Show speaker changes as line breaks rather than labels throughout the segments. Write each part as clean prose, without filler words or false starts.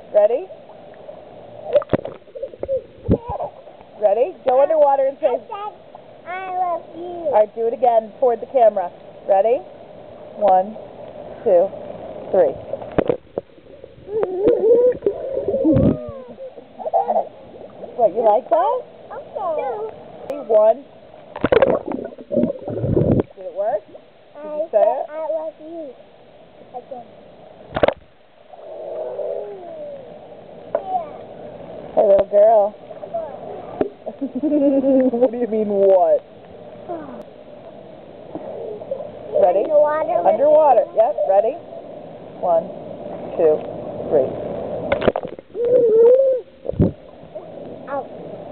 Ready? Ready? Go underwater and say,
I love you.
alright, do it again toward the camera. Ready? 1, 2, 3. What, you like that?
Okay.
1. Did it work? Did you say it?
I love you. Again.
Hey, little girl. What do you mean, what? Ready?
Underwater.
Underwater. Yep, ready? 1, 2, 3.
Out.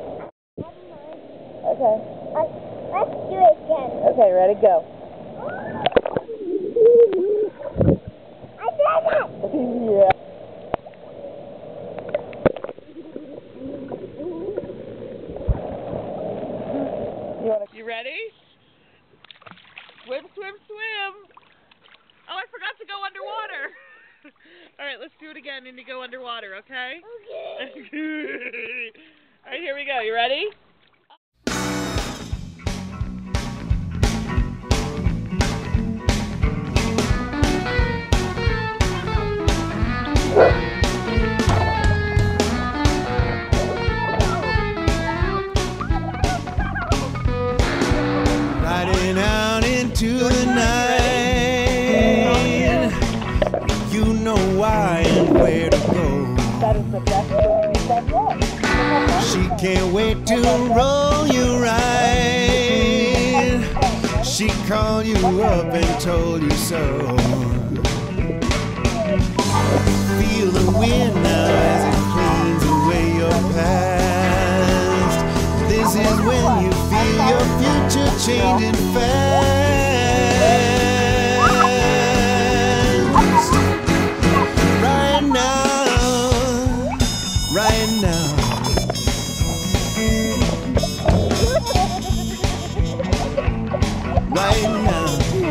Okay.
Let's do it again.
Okay, ready? Go.
I did it!
Yeah. You ready? Swim, swim, swim. Oh, I forgot to go underwater. All right, let's do it again and you go underwater, okay?
Okay.
All right, here we go. You ready?
Riding out into the night, you know why and where to go.
That is the best thing you've done yet.
She can't wait to roll you right. She called you up and told you so. Feel the wind now as it cleans away your past. This is when you feel your future changing fast. Right now, right now. Right now.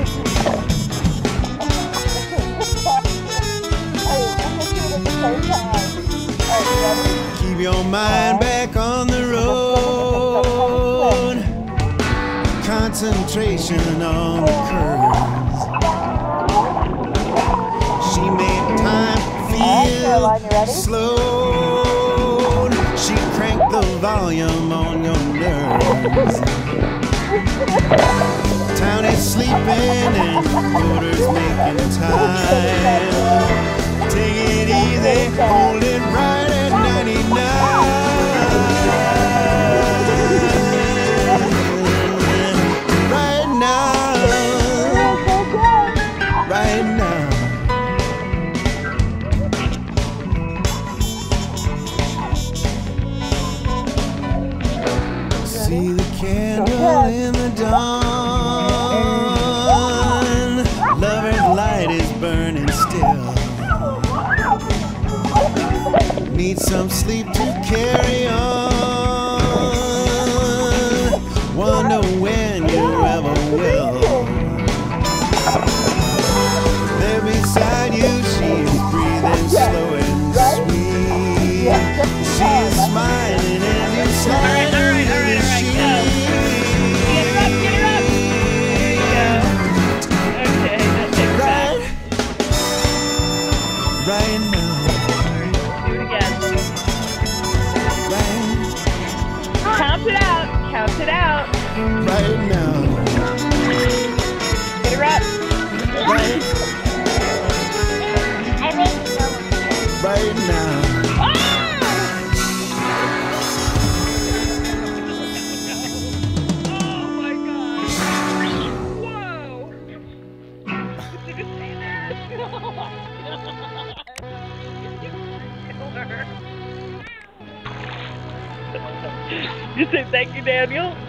Keep your mind back on the road. Concentration on the curves. She made time feel slow. She cranked the volume on your nerves. Town is sleeping and motors making time. Take it easy, hold it right at 99. Right now, right now. See the candle in the dawn. Lover's light is burning still. Need some sleep to carry on. Wonder when you ever will. There beside you, she is breathing slow and sweet. She is smiling and you slide into the sheet.
Get her up, get her up. Okay, that takes
Right, right now.
Do it again.
Right,
Count it out. Count it out.
right now.
Get her up.
Right,
I made so.
right now.
Oh my gosh. Whoa. Did you see that? Oh my God. You say thank you, Daniel?